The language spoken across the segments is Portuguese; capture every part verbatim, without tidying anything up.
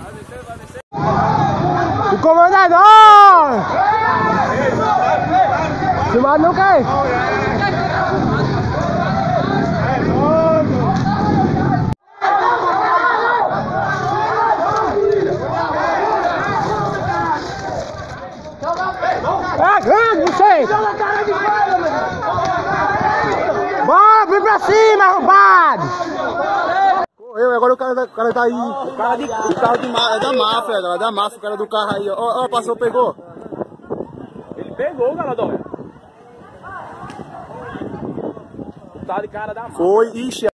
O comandador! Filmado não cai! É grande vocês! Bora, vem pra cima, arrombado! Correu, agora o cara, o cara tá aí. O cara, de, o cara de, é da máfia, é da máfia, o cara do carro aí. Ó, ó, passou, pegou. Ele pegou, galador. Tá de cara da máfia. Foi, ixi.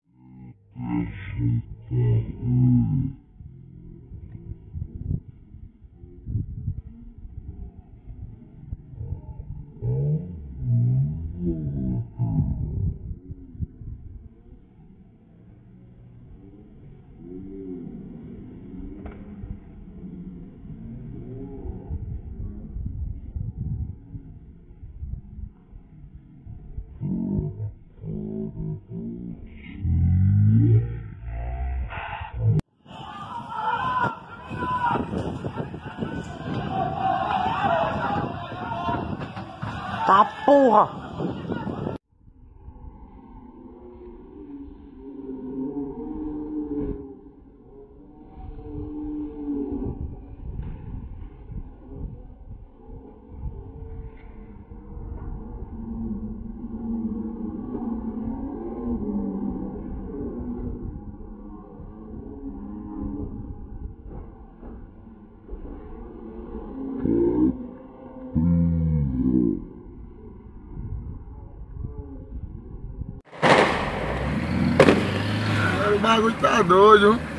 Tá porra! O bagulho tá doido.